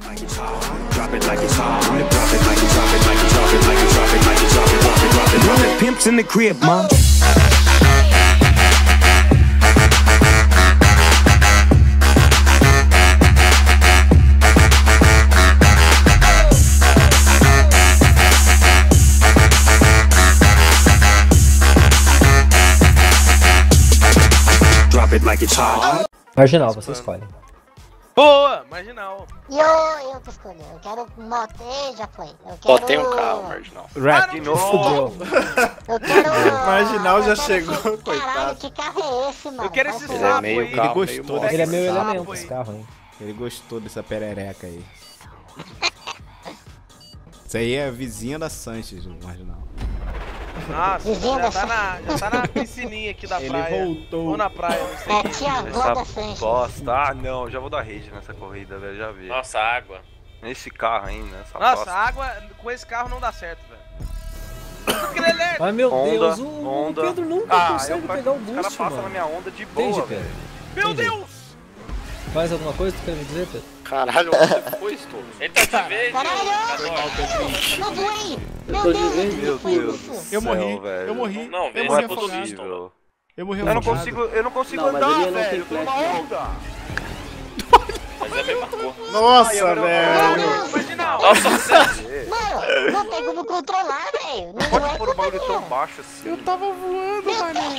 Pimps in the crib, mom. Drop it like it's hot. Marginal, você escolhe. Boa, marginal. E eu tô escolhendo. Eu quero moto. Já foi. Eu quero... Botei um carro, marginal. Rap de Fudeu. Eu quero... Marginal já eu quero chegou, esse... coitado. Caralho, que carro é esse, mano? Eu quero esse Ele é sapo meio aí. carro, Ele gostou meio Ele é moto. meu Sapo, elemento, hein? esse carro, hein? Ele gostou dessa perereca aí. Isso aí é a vizinha da Sanches, o Marginal. Nossa, já tá na piscininha aqui da Ele praia. voltou. Ou na praia, não sei. É tia avó da Sanches. Bosta. Ah, não, já vou dar rage nessa corrida, velho, já vi. Nossa, água. Nesse carro ainda, essa Nossa, bosta. água com esse carro não dá certo, velho. Porque ele é lerdo. Ai meu Onda, Deus, o onda. Pedro nunca consegue pegar o Os caras boost, passam na mano. minha onda de Entendi, boa, Pedro. velho. Meu Entendi. Deus! Mais alguma coisa que tu quer me dizer, Pedro? Caralho, onde você foi, Stolo? Ele tá de vez, Caralho! Não voei! Meu Deus, o que foi isso? Eu morri, Céu, velho. eu morri. Não, eu vê morri se é afogado. possível. Eu morri Eu não afogado. consigo andar, velho. Eu tô numa onda. Mas é a mesma cor. Nossa, Meu velho. Deus! Marginal. Nossa, você... Mano, não tem como controlar, velho. Não Pode é pôr o bagulho culpa tão minha. baixo assim. Eu tava voando, mano.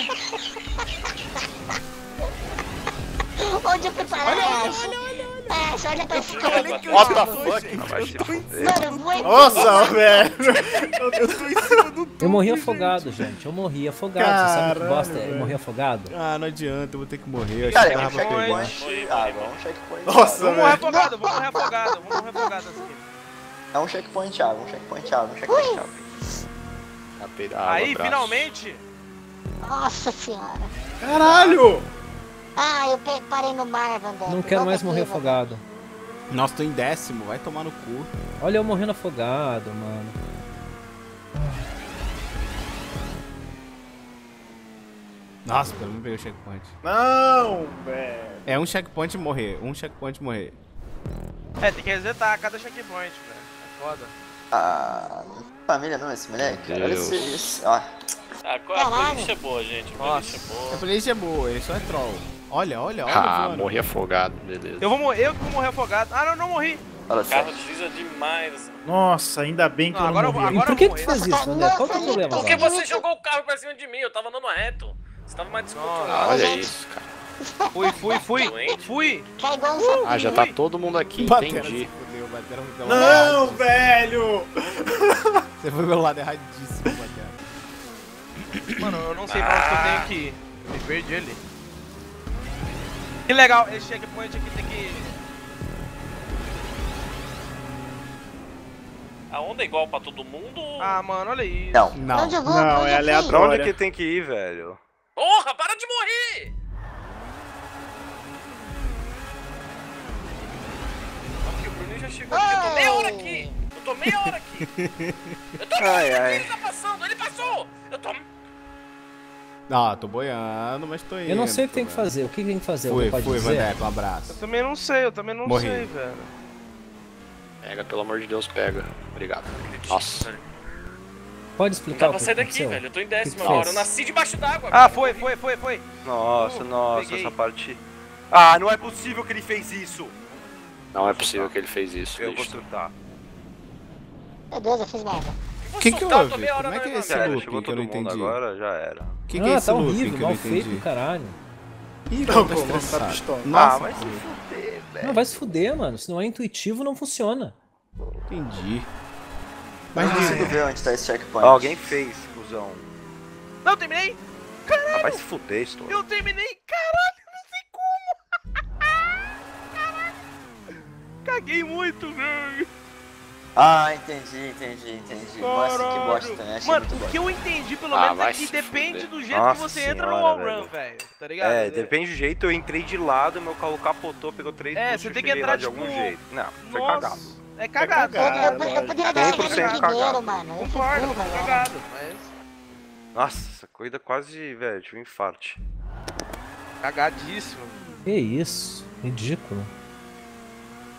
Onde eu fui parar, Ash? Ash, olha pra esse cara. What the fuck? Não vai se fuder. Mano, eu voei. Nossa, velho. Eu tô em cima do tubo. Eu morri afogado, gente. Eu morri afogado. Você sabe que Caralho, bosta é velho. eu morri afogado? Ah, não adianta, eu vou ter que morrer. Eu Cara, achei é que um tava pra pegar. checkpoint. Ah, é um checkpoint. Nossa, Vamos morrer velho. afogado, vamos morrer afogado, vamos morrer afogado aqui. É um checkpoint água, um checkpoint água, um checkpoint água. Aí, finalmente. Nossa senhora. Caralho. Ah, eu parei no mar, Vandé. Não quero mais morrer afogado. Nossa, tô em 10º, vai tomar no cu. Olha eu morrendo afogado, mano. Nossa, pelo menos peguei o checkpoint. Não, velho. É um checkpoint morrer, um checkpoint morrer. É, tem que resetar cada checkpoint, velho. É foda. Ah, família não, esse moleque. Meu Olha Deus. esse. Ó. A playlist é boa, gente. A playlist é boa. A playlist é boa, ele só é troll. Olha, olha, olha. Ah, voando. morri afogado, beleza. Eu que vou morrer afogado. Ah, não, não morri. Olha O só. carro desliza demais. Nossa, ainda bem que Não, eu não agora morri. E por que eu que tu morri. fez isso, André? Qual que é o problema Porque agora? você jogou o carro pra cima de mim, eu tava andando reto. Você tava mais Ah, descontrolado. olha isso, cara. Fui. Cai igual um sapo. Ah, já tá todo mundo aqui, Batera entendi. se fudeu, Batera foi pelo lado errado. Não, velho. Você foi pelo lado erradíssimo, Batera. Mano, eu não sei pra onde que eu tenho que ir. Me perdi ali. Que legal, esse checkpoint aqui tem que... A onda é igual pra todo mundo? Ah, mano, olha isso. Não. Não. Onde eu vou? Não, Onde é eu fui? Pra onde aleatório. que tem que ir, velho? Porra, para de morrer! Aqui, o Bruno já chegou aqui. Eu tô meia hora aqui. Eu tô meia hora aqui. Eu tô meia hora aqui, ele tá passando. Ele passou. Eu tô... Ah, tô boiando, mas tô indo. Eu não sei o que tem que velho. fazer. O que tem que fazer? Fui, Pode fui, dizer? Vandeco, um abraço. Eu também não sei, Morri. velho. Pega, pelo amor de Deus, pega. Obrigado. Nossa. Pode Não explicar dá o pra que sair daqui, aconteceu? velho. Eu tô em que 10ª fez? hora. Eu nasci debaixo d'água. Ah, velho. foi. Nossa, Peguei. essa parte... Ah, não é possível que ele fez isso. Não é possível que ele fez isso, Eu vou bicho. surtar. Meu Deus, eu fiz merda. Vou Que soltar, houve? eu tô meia hora Como é que é na esse levada. Sério, looping chegou que eu todo não mundo entendi? agora, já era. Que é Ah, esse tá looping horrível, que eu não mal feito entendi? do caralho. Ih, Não, tá pô, tá estressado. pistola. Nossa, Ah, vai se fuder, velho. Não, vai se fuder, mano. Se não é intuitivo, não funciona. entendi. Mas não Mas consigo ver onde tá esse checkpoint. Alguém fez, cuzão. Não, eu terminei. Ah, vai se fuder, Story. Eu terminei. Caralho, não sei como. Caralho. Caguei muito, velho. Ah, entendi. Nossa, que Caralho. bosta, né? Achei Mano, muito o bosta. que eu entendi pelo Ah, menos vai é que se depende fuder. do jeito Nossa que você entra no senhora, wall velho. run, velho. Tá ligado? É, depende do jeito, eu entrei de lado, meu carro capotou, pegou 3 É, minutos você e tem que cheguei entrar, lá de tipo, algum jeito. Não, foi Nossa, cagado. é cagado. Eu poderia ter chegado 100% em primeiro, cagado. mano. Eu fui Concordo, burro foi agora. cagado, mas... Nossa, essa corrida quase, velho, tive um infarte. Cagadíssimo. Que isso? Ridículo.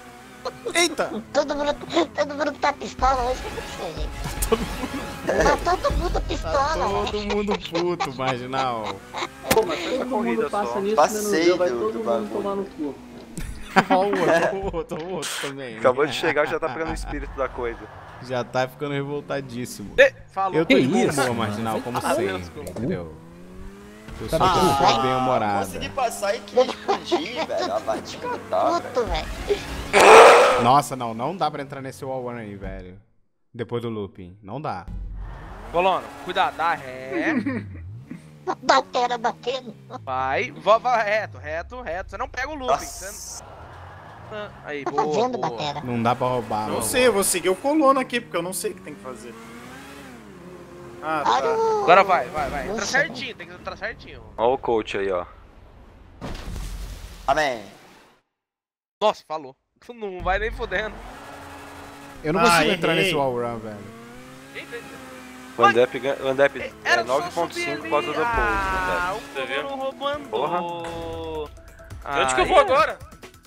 Eita! Todo mundo tá pistola hoje, o que aconteceu, gente? Tá todo mundo pistola, Todo mundo puto, marginal. Pô, mas foi essa corrida só. Passei do bagulho. Ó, o outro também. Acabou de chegar, já tá pegando o espírito da coisa. Já tá ficando revoltadíssimo. Falou. Eu tô de isso? boa, marginal, como sempre, entendeu? Eu sou Tá uma pessoa bem. bem-humorada. Consegui passar e queria explodir, velho. A batida que tá, velho. puto, velho. Nossa, não dá pra entrar nesse wall run aí, velho. Depois do looping. Não dá. Colono, cuidado, dá ré. Batera batendo. Vai, reto. Você não pega o looping. Você... Aí, Tá boa, fazendo, boa. batera? Não dá pra roubar, Não sei, eu vou seguir o colono aqui, porque eu não sei o que tem que fazer. Ah, Olha tá. o... Agora vai. Entra Nossa. certinho, tem que entrar certinho. Ó o coach aí, ó. Amém. Nossa, falou. Tu não vai nem fodendo. Eu não consigo Ah, entrar errei. nesse wall run, velho. Eita. O Andep é Era só subir 9.5 ali. por causa do post, Ah, Andep. o Você viu? Colono roubando. Porra. Onde que eu vou agora?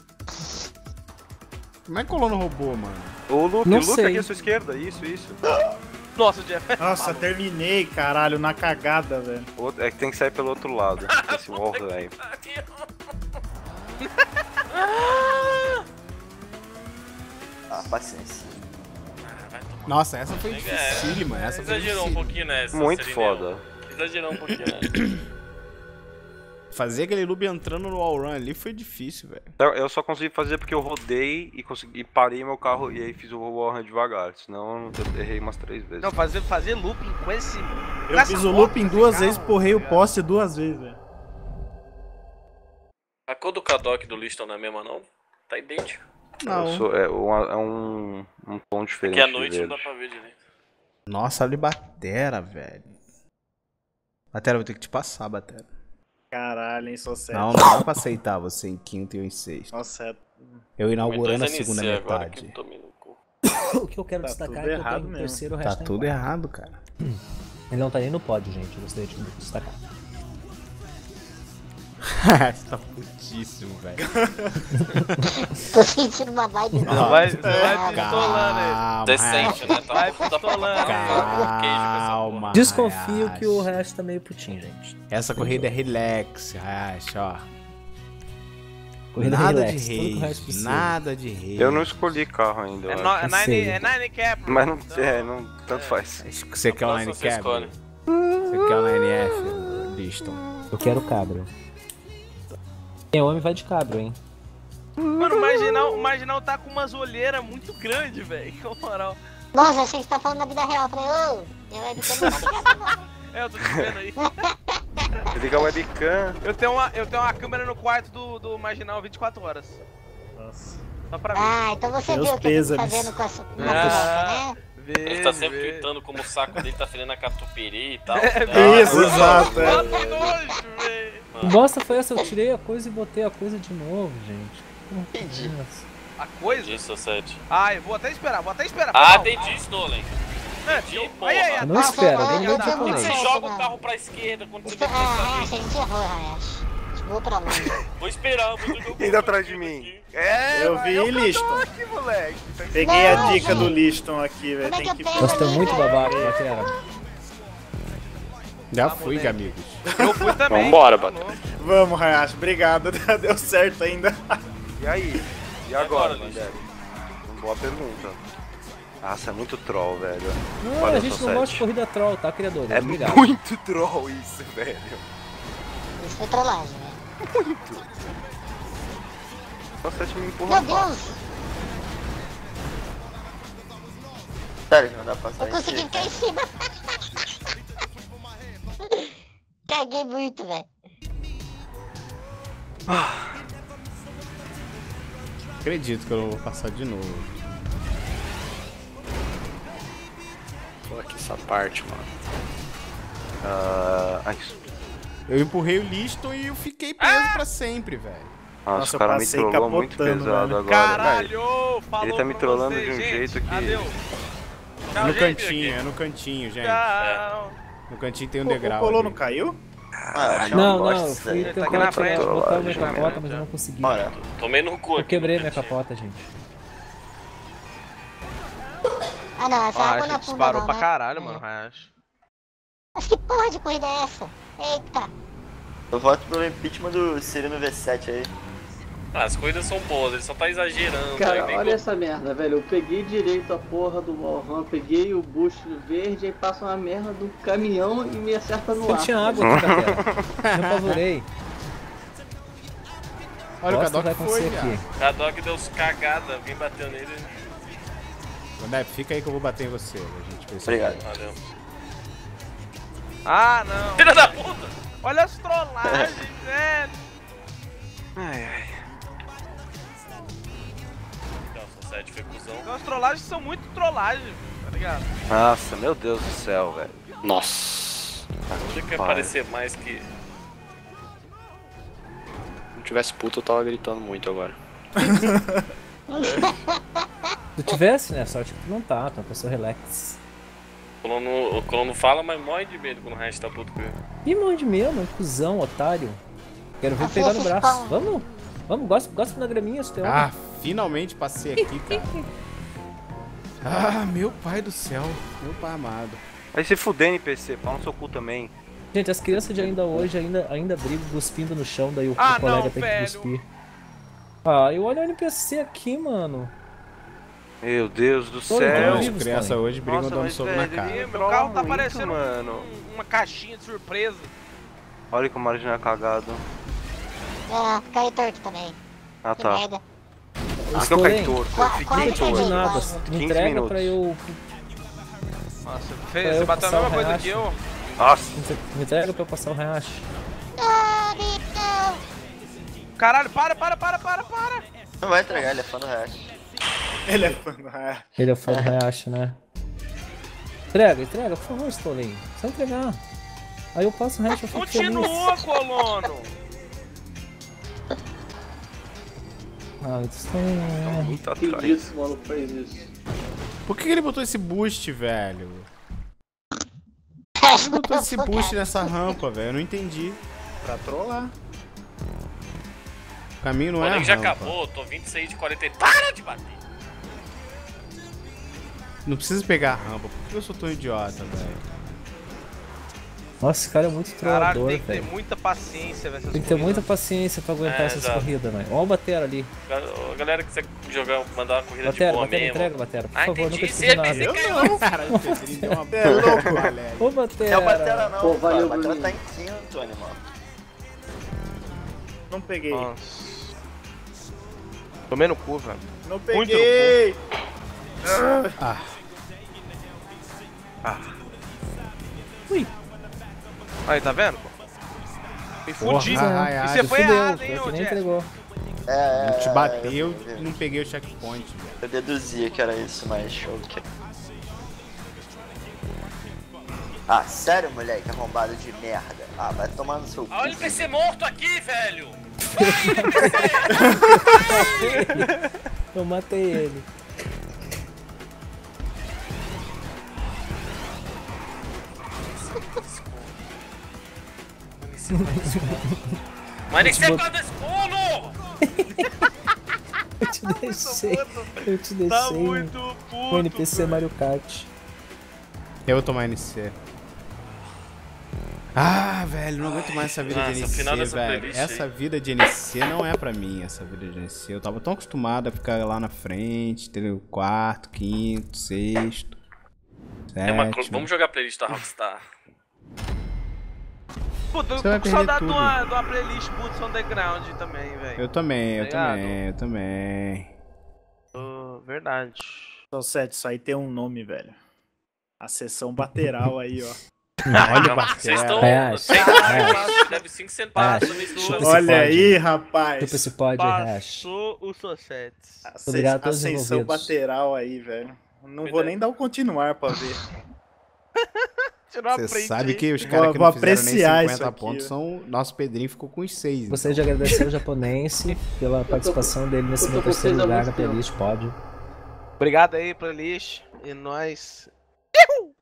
Como é que o colono roubou, mano? O loop, Não o loop sei. aqui à sua esquerda, isso. Nossa, Jeff. Nossa, terminei, caralho, na cagada, velho. É que tem que sair pelo outro lado, esse wall aí. Ah, paciência. Nossa, essa foi difícil, mano. Essa foi Exagerou um difícil. pouquinho nessa. Muito Serinel. foda. Exagerou um pouquinho nessa. Fazer aquele loop entrando no wall run ali foi difícil, velho. Eu só consegui fazer porque eu rodei e parei meu carro e aí fiz o wall run devagar. Senão eu errei umas 3 vezes. Não, fazer looping com esse... Eu fiz o looping duas vezes, porrei o poste duas vezes, velho. A cor do Kadok do Liston não é a mesma, não? Tá idêntico. É um tom diferente. Porque à noite de não dá verde. pra ver direito. Nossa, olha Batera, velho. Batera, eu vou ter que te passar, Batera. Caralho, hein, sou sério. Não dá pra aceitar você em quinto e eu em sexto. Nossa, Eu inaugurando a Aumentou segunda NC agora metade. que eu tomei no cu. O que eu quero Tá destacar tudo é que eu tô errado em mesmo. terceiro, o Tá resto tudo errado, cara. Ele não tá nem no pódio, gente. Eu gostaria de destacar. Você tá putíssimo, velho. Tô sentindo uma vibe. Vai Calma, pistolando ele. Decente, né? Tá Vai um puta pistolando. calma. Desconfio que o Hayashi. resto tá meio putinho, gente. Essa corrida é relax, Hayashi, ó. Corrida Nada relax, de tudo que o resto rage, precisa. nada de rage. Eu não escolhi carro ainda. eu acho. sei. Nine cap. Mas não, tanto faz. Você quer o Próxima Nine você Cab? escolhe. Você quer o 9F, Liston? Eu quero cabro. Quem é homem vai de cabro, hein? Mano, o Marginal tá com umas olheiras muito grandes, velho. Com moral. Nossa, achei que você tá falando na vida real. Eu falei, ô, eu vai me chamar. Eu tô te vendo aí. Liga a webcam. Eu tenho uma câmera no quarto do Marginal 24 horas. Nossa. Só pra mim. Ah, então você Meus viu o que eu tô pêsames. fazendo com a sua Ah. né? Ele tá sempre tweetando como o saco dele tá fedendo a catupiry e tal. Isso, exato. Ah, que nojo, velho. Que bosta foi essa? Eu tirei a coisa e botei a coisa de novo, gente. Entendi. Nossa. A coisa? Disso, 7. Ah, eu vou até esperar. Ah, Não. entendi, Stolen. Entendi, porra. aí, Não espera, nem meu Por que japonês. você joga o carro pra esquerda quando você vai Hayashi, pensar a gente errou, Hayashi. Vou pra longe. Vou esperar, vou jogar o Indo carro atrás pra de mim. esquerda É, Eu vi, é o que eu tô Liston. aqui, moleque. Peguei a Não, dica do gente. Liston aqui, velho. Como é Tem que que... eu pego? Nossa, tô muito babaca, Batera. Já fui, amigos. Eu fui também. Vambora, Tá Batera. louco. Vamos, Hayashi, obrigado. Deu certo ainda. E aí? E agora, agora, Mandela? Uma boa pergunta. Nossa, é muito troll, velho. Não, Olha a gente só, não gosta Sete. de corrida troll, tá, criador? É Obrigado. muito troll isso, velho. Isso foi trollagem, né? Só 7 me empurra. Meu Deus, Sério, não dá pra passar eu consegui ficar em cima. Caguei muito, velho. Acredito que eu não vou passar de novo. Pô, aqui essa parte, mano. Eu empurrei o Liston e eu fiquei preso pra sempre, velho. Nossa, Nossa, o cara eu me passei trollou muito capotando, pesado velho. agora. Caralho, falou Ele tá me pra trollando você, de um gente. jeito que- Adeus. É Tchau, no gente. cantinho, é no cantinho, gente. Tchau. No cantinho tem um O degrau. colono ali. caiu? Ah, Não, gosto não, eu disso fui aí. Tá aqui tentar na frente, botar minha trollagem, capota, mas eu não consegui. Olha, Tomei no cu Eu aqui. quebrei minha capota, gente. Ah não, essa água não afunda disparou não, pra né? caralho, mano, Hayashi. Mas que porra de corrida é essa? Eita. Eu voto pelo impeachment do Ciro no V7 aí. Ah, as corridas são boas, ele só tá exagerando. Cara, aí, olha essa merda, velho. Eu peguei direito a porra do Wallrun, peguei o boost verde, aí passa uma merda do caminhão e me acerta no ar. Eu tinha água aqui, galera. Eu apavorei. Olha o Bosta vai Cadoc foi, acontecer aqui. aqui. Cadoc deu uns cagada, vim bateu nele. Andep, fica aí que eu vou bater em você. A gente vai Obrigado. Valeu. Ah, não. Filha da puta! Olha as trollagens, velho. Ai, ai. Nossa, 7 foi cuzão. Então, as trollagens são muito trollagens, tá ligado? Nossa, meu Deus do céu, velho. Nossa. Tinha que aparecer mais que... Se não tivesse puto, eu tava gritando muito agora. Se tu tivesse, né? Sorte que tu não tá, tu é uma pessoa relax. O colono fala, mas morre de medo quando o resto tá puto com ele. Ih, morre de medo, cuzão, otário. Quero ver Assim, pegar no esses braço. pau. Vamos, vamos, gosta na graminha, se tem Ah, finalmente passei aqui, cara. Ah, meu pai do céu. Meu pai amado. Vai se fuder, NPC, pau no seu cu também. Gente, as crianças de ainda hoje ainda brigam cuspindo no chão, daí o Ah, colega não, tem velho. que cuspir. Ah, eu olho o NPC aqui, mano. Meu Deus do Tô céu. vivos, As crianças pai. hoje brigam Nossa, dando mas, soco na velho, cara. Meu Trola carro tá muito, parecendo mano. uma caixinha de surpresa. Olha como o Margem é cagado. É, caí torto também. Ah, Que tá. merda. Ah, que eu caí Estourei. torto. Quase Fiquei Não caí. de torto. nada, quase. me 15 entrega minutos. pra eu... Nossa, Pra você eu bateu a passar mesma o coisa Hayashi. que eu. Nossa. Me entrega pra eu passar o Hayashi. Ah, Vitão. Caralho, para! Não vai entregar, ele é fã do Hash. Ele é fã do Hayashi. Ele é fã do Hayashi, né? Entrega, por favor, Stolen. Só entregar. Aí eu passo o Hayashi, eu fico feliz. Continua, colono! Ah, Stolen... Muito Que atrás. disso, o maluco fez isso? Por que ele botou esse boost, velho? Por que ele botou esse boost nessa rampa, velho? Eu não entendi. Pra trollar. O caminho não O é a link já rampa. acabou, tô 26 de 40. Para de bater! Não precisa pegar a rampa. Por que eu sou tão idiota, velho? Nossa, esse cara é muito Caralho, trollador, tem que ter velho. muita paciência, velho. Tem que ter muita paciência pra aguentar É, essas exato. corridas, velho. Olha o Batera ali. A galera que quiser jogar, mandar uma corrida de Batera, boa Batera, mesmo. entrega, Batera. Por Ah, favor, entendi. nunca Se esqueci ele nada. pensei Eu não, cara. O Pedrinho deu uma É louco, galera. Ô, Batera. É o Batera não, Pô, cara. valeu, O Batera Bruninho. tá em quinto, animal. Não peguei. Nossa. Tomei no cu, velho. Não Muito peguei. Ui. Aí, tá vendo? pô? Me Porra, fudi. Hayashi. E você foi Fudeu, errado, hein, pior que ô nem Jeff? entregou. É, Te bateu e não peguei o checkpoint, velho. Eu deduzia que era isso, mas show que... Ah, sério, moleque, arrombado de merda. Ah, vai tomar no seu cu. Olha o NPC morto aqui, velho! Eu matei ele. Mas nem que você guarda esse bolo! Eu te deixei. Eu te deixei. Tá muito puto. O NPC Mario Kart. Eu vou tomar NC. Ah, velho, não aguento mais essa vida de Nossa, o final NC, dessa velho. playlist Essa aí. vida de NC não é pra mim, essa vida de NC. Eu tava tão acostumado a ficar lá na frente, entendeu? Quarto, quinto, sexto, sétimo. Vamos jogar a playlist da Rockstar. Puta, eu Você vai tô com perder saudade de tudo. uma playlist Boots Underground também, velho. Eu também, eu Obrigado. também, eu também. Verdade. Então, Sete, isso aí tem um nome, velho. A sessão bateral aí, ó. Olha o Vocês Batera. estão. Hayashi. Deve 5 centavos Hayashi. nesse Chupa jogo. esse Olha pod. aí, rapaz. Chupa esse pod, Hash. Passou o Societies. Obrigado a todos os Ascensão envolvidos. bateral aí, velho. Não vou nem dar o continuar pra ver. Tirou a Você print sabe aí. que os caras que Vou não fizeram nem apreciar 50 isso aqui, pontos né? são... Nosso Pedrinho ficou com os 6. Gostaria de agradecer ao japonense pela participação dele nesse eu tô meu com terceiro vocês há lugar muito na playlist pod. Obrigado aí, playlist. E nós.